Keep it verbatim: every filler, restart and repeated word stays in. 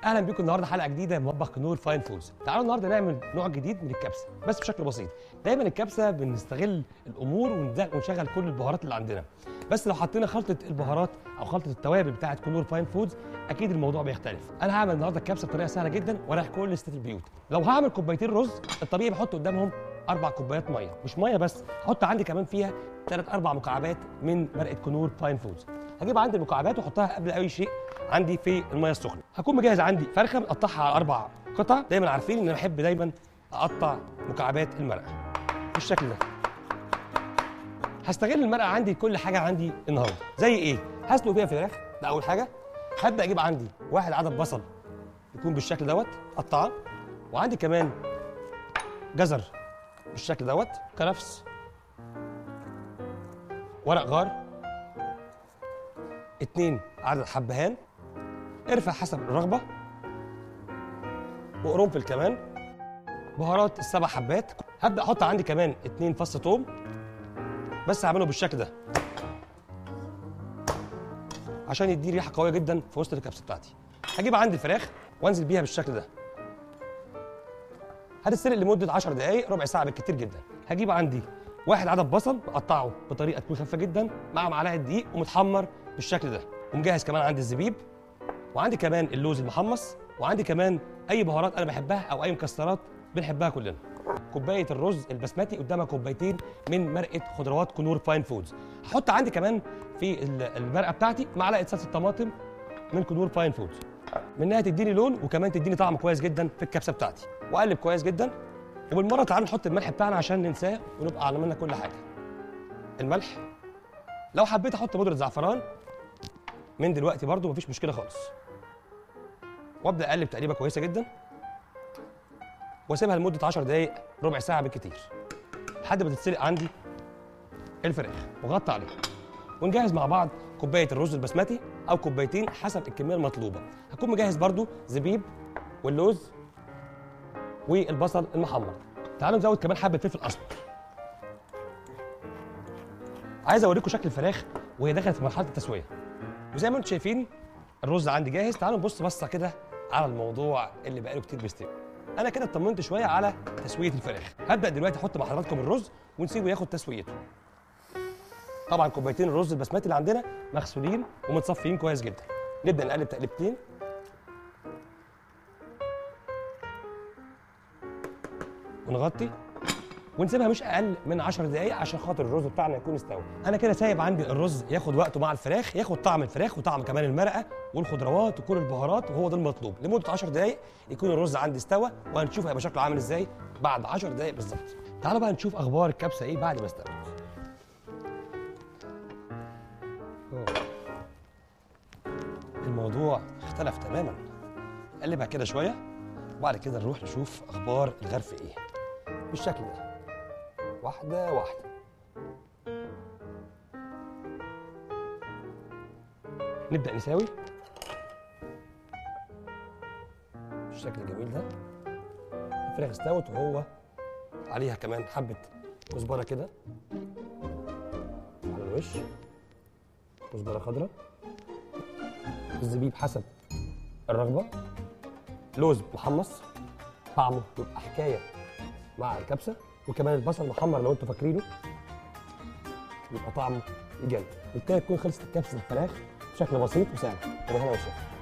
اهلا بيكم النهارده حلقه جديده من مطبخ كنور فاين فودز. تعالوا النهارده نعمل نوع جديد من الكبسه بس بشكل بسيط. دايما الكبسه بنستغل الامور ونشغل كل البهارات اللي عندنا، بس لو حطينا خلطه البهارات او خلطه التوابل بتاعه كنور فاين فودز اكيد الموضوع بيختلف. انا هعمل النهارده الكبسه بطريقه سهله جدا ورايح كل ستات البيوت. لو هعمل كوبايتين رز الطبيعي بحط قدامهم اربع كوبايات ميه، مش ميه بس، هحط عندي كمان فيها ثلاث اربع مكعبات من مرقه كنور فاين فودز. هجيب عندي المكعبات واحطها قبل اي شيء عندي في الميه السخنه. هكون مجهز عندي فرخه مقطعها على اربع قطع. دايما عارفين ان انا بحب دايما اقطع مكعبات المرقه بالشكل ده. هستغل المرقه عندي كل حاجه عندي النهارده. زي ايه؟ هسلق فيها فراخ، ده اول حاجه. هبدا اجيب عندي واحد عدد بصل يكون بالشكل دوت قطعه، وعندي كمان جزر بالشكل دوت، كرفس، ورق غار، اتنين عدد حبهان، قرفة حسب الرغبة، وقرنفل كمان، بهارات السبع حبات. هبدأ أحط عندي كمان اتنين فص ثوم، بس هعمله بالشكل ده عشان يدي ريحة قوية جدا في وسط الكبسة بتاعتي. هجيب عندي الفراخ وانزل بيها بالشكل ده. هتتسلق لمدة عشر دقايق، ربع ساعة بالكتير جدا. هجيب عندي واحد عدد بصل بقطعه بطريقة تكون خفيفة جدا مع معلقة دقيق ومتحمر بالشكل ده، ومجهز كمان عندي الزبيب، وعندي كمان اللوز المحمص، وعندي كمان اي بهارات انا بحبها او اي مكسرات بنحبها كلنا. كوبايه الرز البسمتي قدامها كوبايتين من مرقه خضروات كنور فاين فودز. هحط عندي كمان في المرقه بتاعتي معلقه صلصه طماطم من كنور فاين فودز، منها تديني لون وكمان تديني طعم كويس جدا في الكبسه بتاعتي. واقلب كويس جدا، وبالمره تعالوا نحط الملح بتاعنا عشان ننساه ونبقى عملنا كل حاجه. الملح لو حبيت احط بودره زعفران من دلوقتي برضو مفيش مشكله خالص. وابدا اقلب تقليبه كويسه جدا واسيبها لمده عشر دقائق، ربع ساعه بالكتير، لحد ما تتسلق عندي الفراخ، واغطي عليها. ونجهز مع بعض كوبايه الرز البسمتي او كوبايتين حسب الكميه المطلوبه. هكون مجهز برضو زبيب واللوز والبصل المحمر. تعالوا نزود كمان حبه فلفل اسمر. عايز اوريكم شكل الفراخ وهي دخلت في مرحله التسويه. وزي ما انتم شايفين الرز عندي جاهز. تعالوا نبص بصه كده على الموضوع اللي بقاله كتير بيستوي. انا كده اطمنت شويه على تسويه الفراخ. هبدا دلوقتي احط مع حضراتكم الرز ونسيبه ياخد تسويته. طبعا كوبايتين الرز البسمتي اللي عندنا مغسولين ومتصفيين كويس جدا. نبدا نقلب تقلبتين، ونغطي ونسيبها مش اقل من عشر دقائق عشان خاطر الرز بتاعنا يكون استوى. انا كده سايب عندي الرز ياخد وقته مع الفراخ، ياخد طعم الفراخ وطعم كمان المرقه والخضروات وكل البهارات، وهو ده المطلوب. لمده عشر دقائق يكون الرز عندي استوى، وهنشوف هيبقى شكله عامل ازاي بعد عشر دقائق بالظبط. تعالوا بقى نشوف اخبار الكبسه ايه بعد ما استوت. الموضوع اختلف تماما. نقلبها كده شويه وبعد كده نروح نشوف اخبار الغرف ايه بالشكل ده، واحدة واحدة. نبدأ نساوي بالشكل الجميل ده. الفراخ استوت وهو عليها كمان حبة كزبرة كده على الوش، كزبرة خضراء، الزبيب حسب الرغبة، لوز محمص طعمه يبقى حكاية مع الكبسة، وكمان البصل المحمر لو انتوا فاكرينه يبقى طعمه يجنن. بالتالي تكون خلصت الكبسه الفراخ بشكل بسيط وسهل. وهنا يا شيخ.